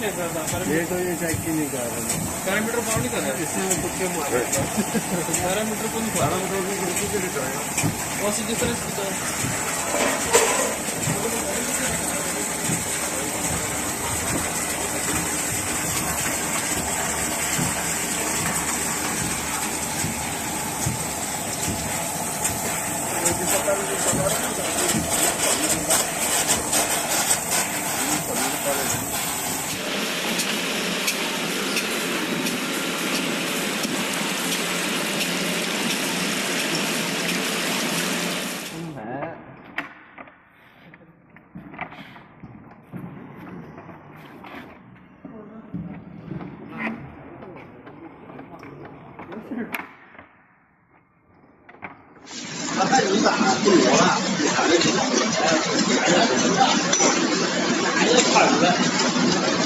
ये तो ये चेक ही नहीं कर रहे पैरामीटर पार नहीं कर रहा इसमें तुक्के मारे पैरामीटर को नहीं पैरामीटर को बिल्कुल भी नहीं करेगा और सीधे तरह 他看你咋不留了？还是跑了。